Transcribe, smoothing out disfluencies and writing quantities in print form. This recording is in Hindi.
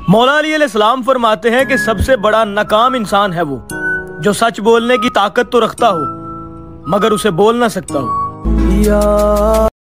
मौला अली अलैहिस्सलाम फरमाते हैं कि सबसे बड़ा नाकाम इंसान है वो जो सच बोलने की ताकत तो रखता हो मगर उसे बोल ना सकता हो।